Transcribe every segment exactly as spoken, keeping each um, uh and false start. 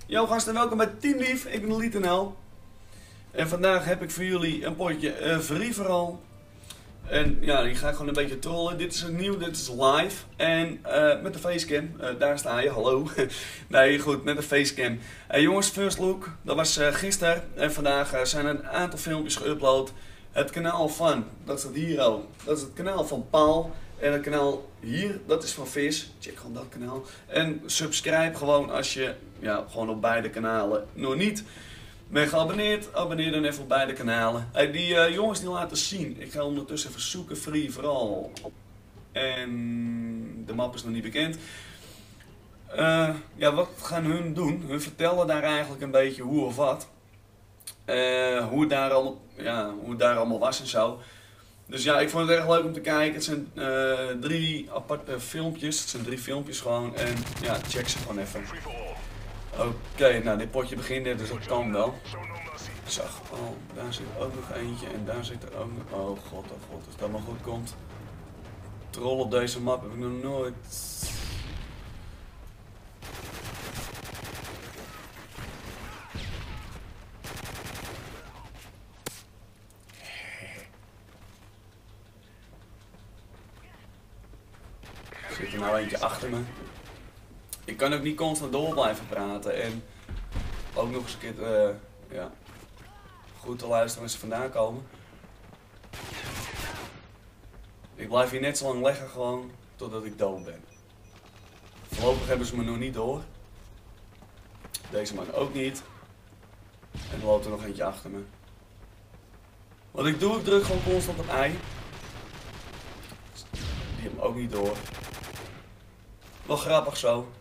Yo gasten, welkom bij Team Lief, ik ben Lietenel. En vandaag heb ik voor jullie een potje uh, free for all. En ja, die ga ik gewoon een beetje trollen. Dit is nieuw, dit is live. En uh, met de facecam, uh, daar sta je, hallo. Nee, goed, met de facecam. Hey, jongens, first look, dat was uh, gisteren. En vandaag uh, zijn er een aantal filmpjes geüpload. Het kanaal van, dat staat hier al, dat is het kanaal van Paul. En het kanaal hier, dat is van Vis. Check gewoon dat kanaal. En subscribe gewoon als je, ja, gewoon op beide kanalen nog niet ben geabonneerd. Abonneer dan even op beide kanalen. Hey, die uh, jongens die laten zien. Ik ga ondertussen even zoeken, free for all. En de map is nog niet bekend. Uh, ja, wat gaan hun doen? Hun vertellen daar eigenlijk een beetje hoe of wat. Uh, hoe, het daar allemaal, ja, hoe het daar allemaal was en zo. Dus ja, ik vond het erg leuk om te kijken. Het zijn uh, drie aparte filmpjes. Het zijn drie filmpjes gewoon. En ja, check ze gewoon even. Oké, okay, nou dit potje begint net, dus dat kan wel. Ik zag, oh, daar zit ook nog eentje. En daar zit er ook nog. Oh god, oh god, als dat maar goed komt. Troll op deze map heb ik nog nooit. Er zit er nou eentje achter me. Ik kan ook niet constant door blijven praten en ook nog eens een keer uh, ja, goed te luisteren waar ze vandaan komen. Ik blijf hier net zo lang leggen gewoon totdat ik dood ben. Voorlopig hebben ze me nog niet door. Deze man ook niet. En er loopt er nog eentje achter me. Wat ik doe, ik druk gewoon constant op I. Die hebben me ook niet door. Wel grappig zo.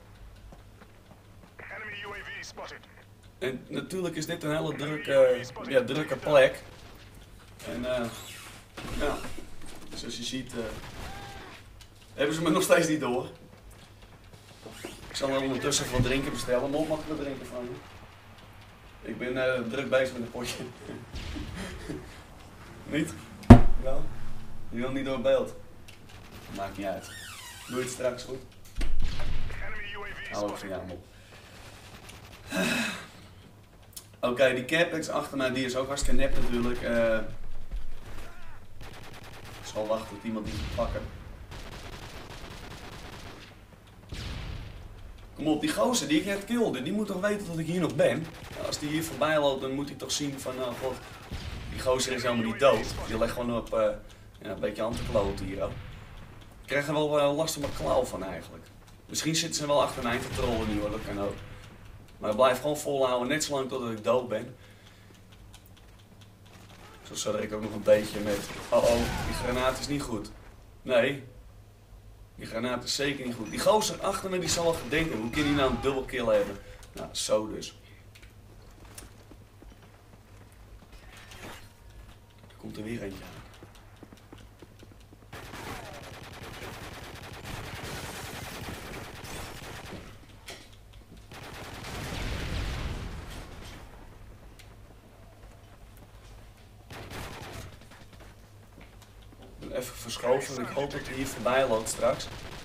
En natuurlijk is dit een hele drukke, ja, drukke plek. En uh, ja, zoals je ziet uh, hebben ze me nog steeds niet door. Ik zal er ondertussen even wat drinken bestellen. Mop, mag ik wat drinken van je? Ik ben uh, druk bezig met een potje. Niet? Wel? Je wil niet door beeld. Maakt niet uit. Doe je het straks goed? Hou ik van jou, Mop. Oké, okay, die Capex achter mij, die is ook hartstikke nep natuurlijk. Uh, ik zal wachten tot iemand die moet pakken. Kom op, die gozer die ik net killde, die moet toch weten dat ik hier nog ben? Nou, als die hier voorbij loopt, dan moet hij toch zien van, nou god, die gozer is helemaal niet dood. Die legt gewoon op, uh, ja, een beetje aan te kloten hier ook. Ik krijg er wel uh, last van mijn klauw van eigenlijk. Misschien zitten ze wel achter mij te trollen nu hoor, dat kan ook. Maar ik blijf gewoon volhouden, net zolang totdat ik dood ben. Zo zat ik ook nog een beetje met, oh oh, die granaat is niet goed. Nee, die granaat is zeker niet goed. Die gozer achter me, die zal wel gedenken, hoe kan die nou een dubbel kill hebben? Nou, zo dus. Er komt er weer eentje aan. Even verschoven, ik hoop dat hij hier voorbij loopt straks.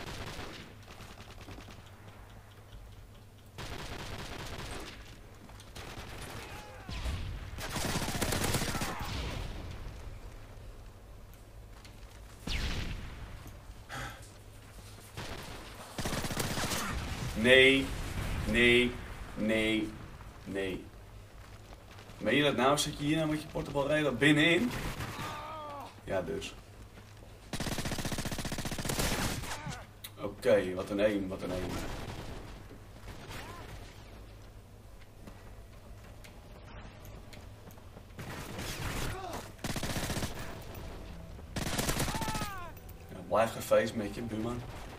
Nee, nee, nee, nee. Meen je dat nou? Zit je hier nou met je portable radar binnenin? Ja, dus. Oké, okay, wat een aim, wat een aim. Ja, blijf gefeest met je buurman.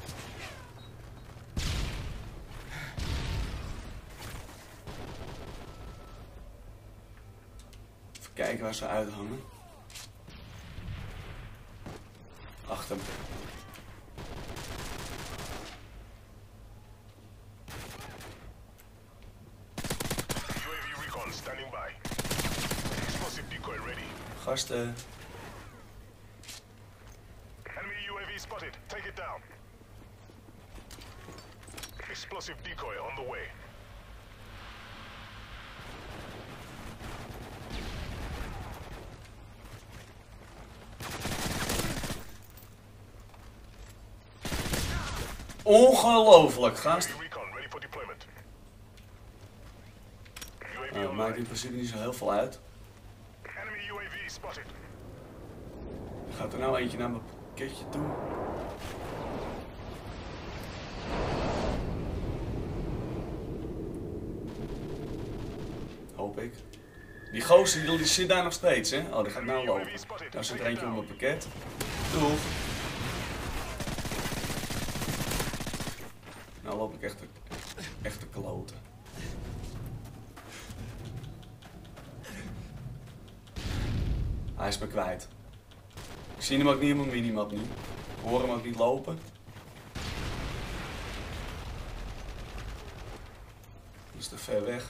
Even kijken waar ze uithangen. Achter me. Gasten. Enemy U A V spotted. Take it down. Explosive decoy on the way. Ongelooflijk, gast. Nou, dat maakt in principe niet zo heel veel uit. Gaat er nou eentje naar mijn pakketje toe? Hoop ik. Die gozer die, die zit daar nog steeds, hè? Oh, die gaat nou lopen. Daar zit er eentje op mijn pakket. Doeg. Nou loop ik echt te, echt te kloten. Hij is me kwijt. Ik zie hem ook niet op mijn minimap nu. Ik hoor hem ook niet lopen. Dat is te ver weg.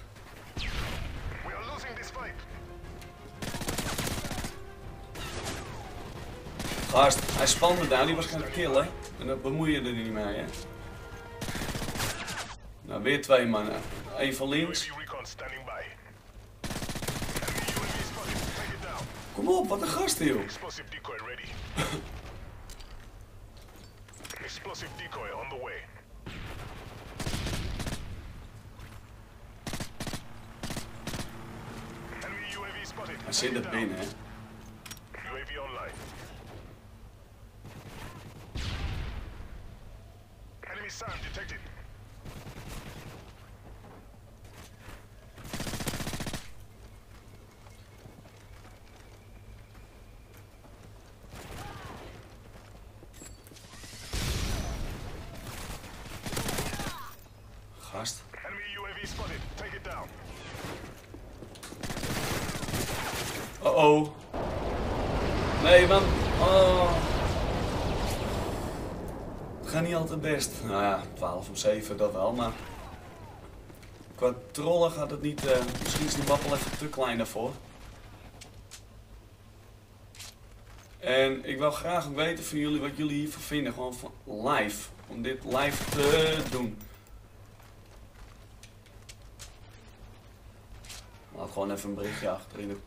Gast, hij spande daar, die was gaan killen. En dat bemoei je er niet mee, hè. Nou, weer twee mannen. Eén van links. Kom op, wat een gast, joh. Explosive decoy ready. Explosive decoy on the way. Enemy U A V spotted. Hij zit er binnen, hè. U A V online. Enemy SAM detected. Gast. Enemy U A V spotted. Take it down. Oh oh. Nee, man. Oh. Het gaat niet altijd best. Nou ja, twaalf op zeven, dat wel, maar qua trollen gaat het niet. Uh, misschien is die map wel even te klein daarvoor. En ik wil graag ook weten van jullie wat jullie hiervan vinden. Gewoon van live. Om dit live te doen. Laat gewoon even een berichtje achterin.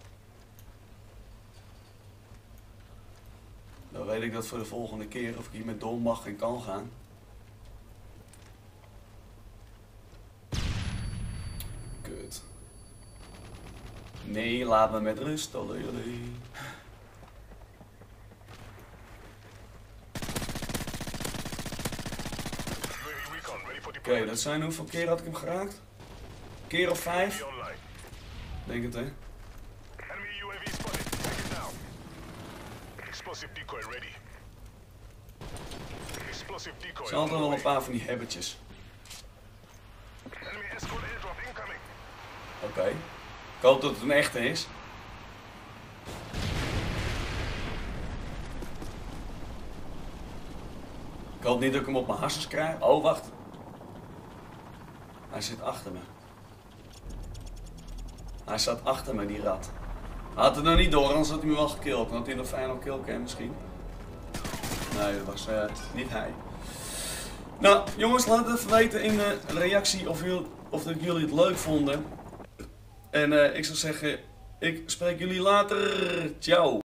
Dan weet ik dat voor de volgende keer of ik hier met door mag en kan gaan. Kut. Nee, laat me met rust. Oké, okay, dat zijn hoeveel keer had ik hem geraakt? Keer of vijf? Denk het, hè? Er zijn altijd wel een paar van die hebbertjes. Oké. Okay. Ik hoop dat het een echte is. Ik hoop niet dat ik hem op mijn harsens krijg. Oh, wacht. Hij zit achter me. Hij zat achter me, die rat. Hij had het nog niet door, anders had hij me wel gekillt. Dan had hij nog final killcam misschien. Nee, dat was uh, niet hij. Nou, jongens, laat het even weten in de reactie of, jullie, of dat jullie het leuk vonden. En uh, ik zou zeggen, ik spreek jullie later. Ciao.